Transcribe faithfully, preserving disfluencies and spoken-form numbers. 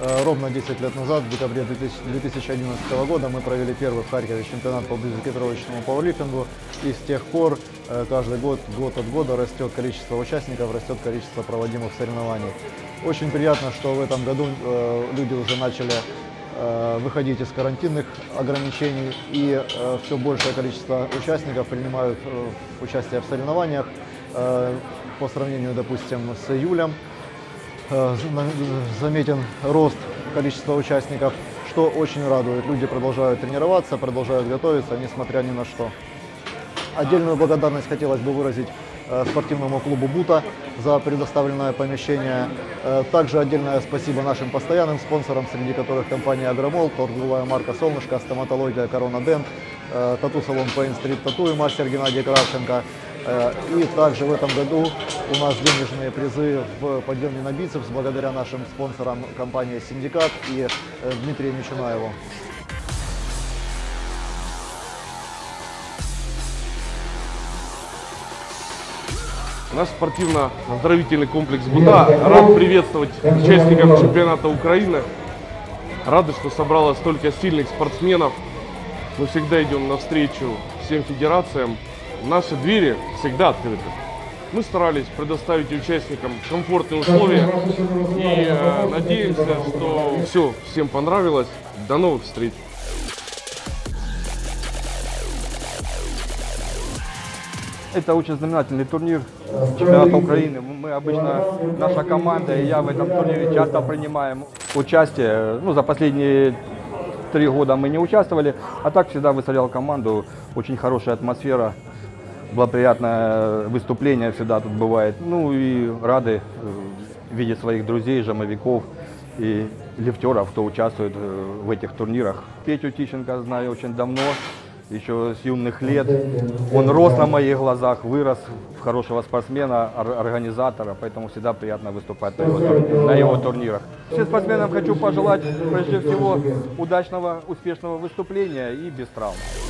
Ровно десять лет назад, в декабре две тысячи одиннадцатого года, мы провели первый в Харькове чемпионат по ближнекитровочному пауэрлифтингу. И с тех пор каждый год, год от года растет количество участников, растет количество проводимых соревнований. Очень приятно, что в этом году люди уже начали выходить из карантинных ограничений, и все большее количество участников принимают участие в соревнованиях. По сравнению, допустим, с июлем заметен рост количества участников, что очень радует. Люди продолжают тренироваться, продолжают готовиться, несмотря ни на что. Отдельную благодарность хотелось бы выразить спортивному клубу «Бута» за предоставленное помещение. Также отдельное спасибо нашим постоянным спонсорам, среди которых компания «Агромол», торговая марка «Солнышко», стоматология «Корона Дент», тату-салон Pain Street Tattoo и мастер Геннадий Кравченко. И также в этом году у нас денежные призы в подъеме на бицепс благодаря нашим спонсорам компании «Синдикат» и Дмитрию Мичунаеву. Наш спортивно-оздоровительный комплекс «Бута» рад приветствовать участников чемпионата Украины. Рады, что собралось столько сильных спортсменов. Мы всегда идем навстречу всем федерациям. Наши двери всегда открыты. Мы старались предоставить участникам комфортные условия и э, надеемся, что все всем понравилось. До новых встреч! Это очень знаменательный турнир чемпионата Украины. Мы обычно, наша команда и я в этом турнире часто принимаем участие. Ну, за последние три года мы не участвовали, а так всегда выставлял команду. Очень хорошая атмосфера, благоприятное выступление всегда тут бывает. Ну и рады видеть своих друзей, жамовиков и лифтеров, кто участвует в этих турнирах. Петю Тищенко знаю очень давно. Еще с юных лет. Он рос на моих глазах, вырос в хорошего спортсмена, организатора, поэтому всегда приятно выступать на его, на его турнирах. Всем спортсменам хочу пожелать, прежде всего, удачного, успешного выступления и без травм.